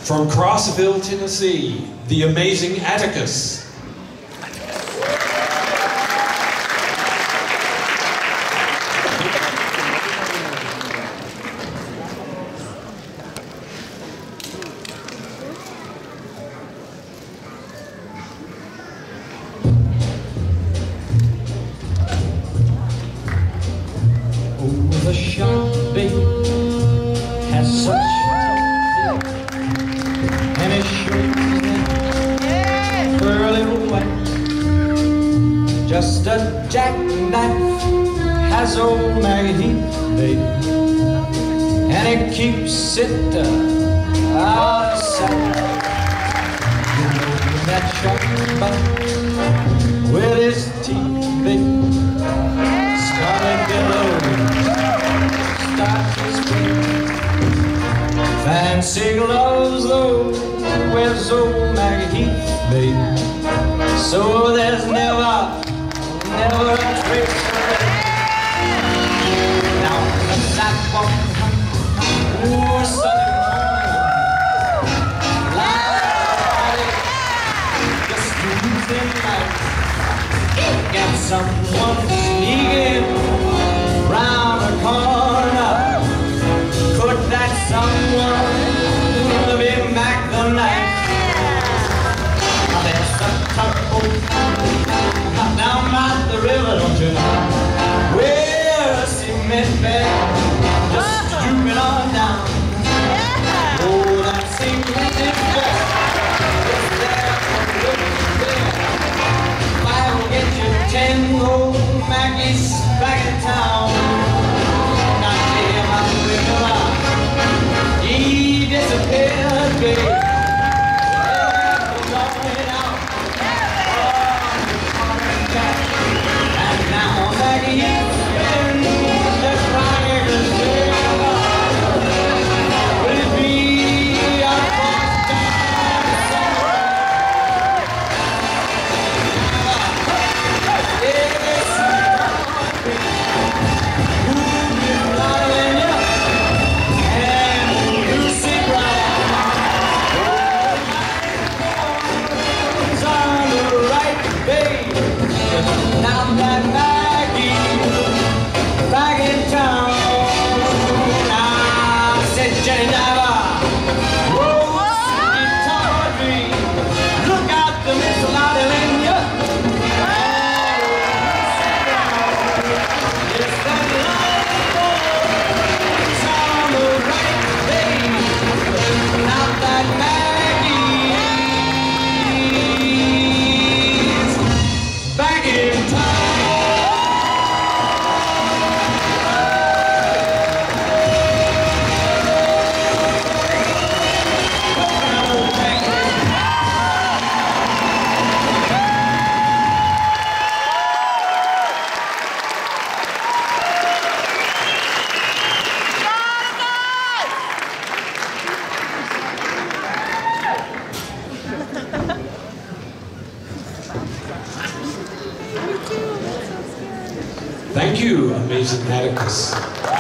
From Crossville, Tennessee, the amazing Atticus. Oh, the shot bait has such and it shows that pearly white. Just a jackknife has old Maggie baby, and it keeps it out of sight. You know that shark bite with his teeth, baby, scarlet billows start to scream. Fancy gloves though, where's old Maggie baby? So there's never a trace of it. Now on the sidewalk, oh, Sunday morning, light, just Tuesday night, got someone sneaking round the corner. Could that someone be Mac the Knife? There's a tugboat down by the river, don't you know? Where a cement bag just drooping on down. Oh, that cement bag is there for living there. I'll get you 10 old Mackies back in town. Not him, I'm he disappeared, babe. And now Maggie is in the crying will it be our first time somewhere? Yes, who's loving you? And you see on the right, babe. Now that Maggie's back in town, I said, Jenny Diver, oh, Cindy Tawdry, look out, the Miss Lottie Lenya. Yes, that love on the right, babe. Now that Maggie's back in town. Thank you, amazing Atticus.